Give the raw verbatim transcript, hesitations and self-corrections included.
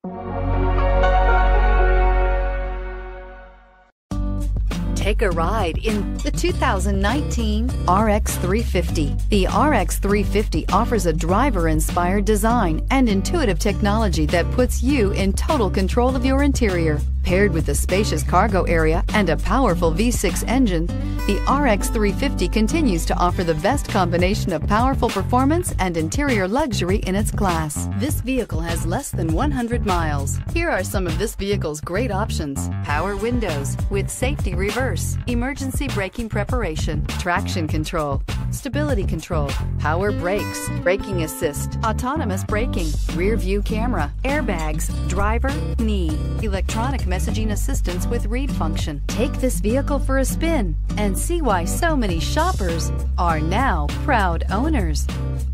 Take a ride in the two thousand nineteen R X three fifty. The R X three fifty offers a driver-inspired design and intuitive technology that puts you in total control of your interior. Paired with a spacious cargo area and a powerful V six engine, the R X three fifty continues to offer the best combination of powerful performance and interior luxury in its class. This vehicle has less than one hundred miles. Here are some of this vehicle's great options: power windows with safety reverse, emergency braking preparation, traction control, stability control, power brakes, braking assist, autonomous braking, rear view camera, airbags, driver, knee, electronic messaging assistance with read function. Take this vehicle for a spin and see why so many shoppers are now proud owners.